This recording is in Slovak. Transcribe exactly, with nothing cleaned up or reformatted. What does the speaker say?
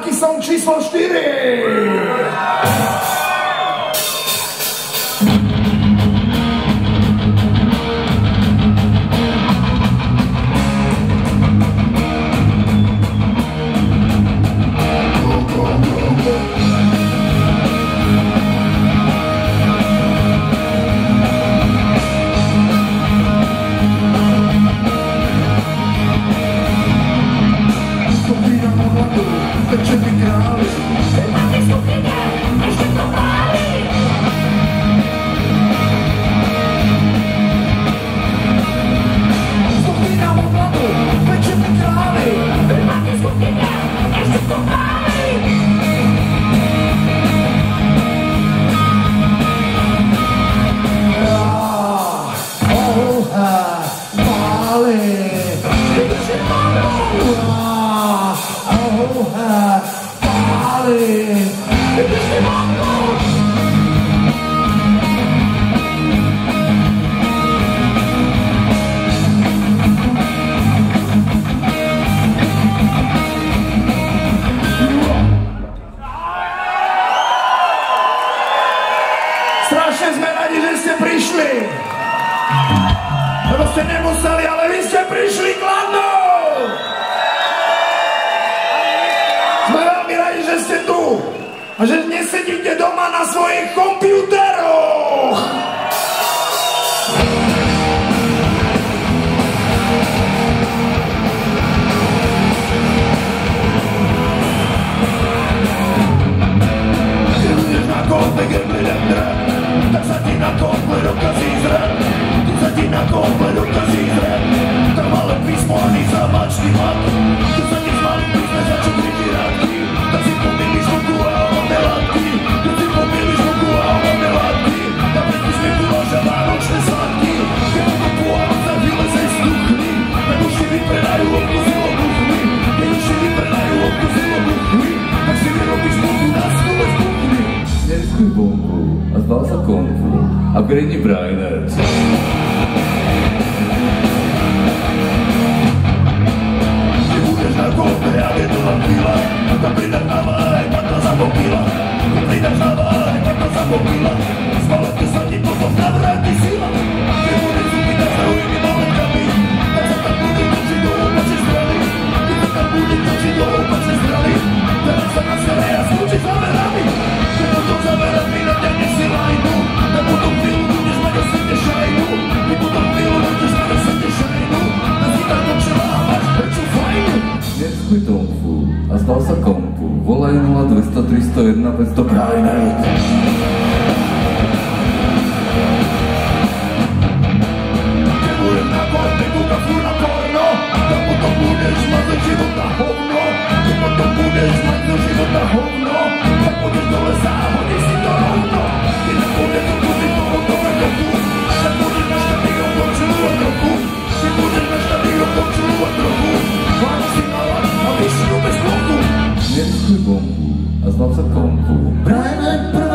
Taký som číslo štyri. Strašne sme radi, že ste prišli. Lebo ste nemuseli, ale vy ste prišli k Landou. Sme veľmi radi, že ste tu. A že nesedíte doma na svojich počítačoch. Keď budeš na kompe, keď budem drať, tak sa ti na kompe dokazí zrať. Tu sa ti na kompe dokazí zrať. Tam malé písmo ani zamačný mat. Tu sa ti z malých písme začú krytí rádky. Tak si pomýliš ruku a oné látky. Tu si pomýliš ruku a oné látky. Tak bez mi kuláš a vánočné sladky. Keď to pôjam za vylezej z duchny. Tak už si vypredajú obku z obuchmi. Keď už si vypredajú obku z obuchmi. Tak si vyrobíš bombu na stole z buchny. Neriskuj bombu a zbal sa kompu. Upgradni Brainerd. Keď budeš na kompe a je to len chvíľa, tak pridáš na váj, pak to zapopíla. Keď pridáš na váj, pak to zapopíla. Z maletke sa ti potom navráti sila. Keď budeš zúpitať sa rujmi maletkami, tak sa tam bude točiť do opačnej strany. Keď sa tam bude točiť do opačnej strany, teraz sa na sebe a skúči záverami. Keď potom záverami na ťa nesilajnú, tak potom chvíľu budeš mať o sebe šajnu. Keď potom chvíľu budeš mať o sebe šajnu, tak si tam točila a máš prečo fajnu. Neriskuj tomfu a zbal sa kompu. Volaj nula dvesto tristo jedna päťsto Brainerd. Keď budeš na kompe kúkať furt na porno, tak potom budeš mať do života hovno. Keď potom budeš mať do života hovno, tak budeš do lesa a hodíš si to rovno. Keď na kompe to bude toho dobre dobu, tak budeš na štadión počúvať trochu. Keď budeš na štadión počúvať trochu, máš si nalať a vyššiu bez bloku. Neriskuj bombu a zbal sa kompu. Brainerd,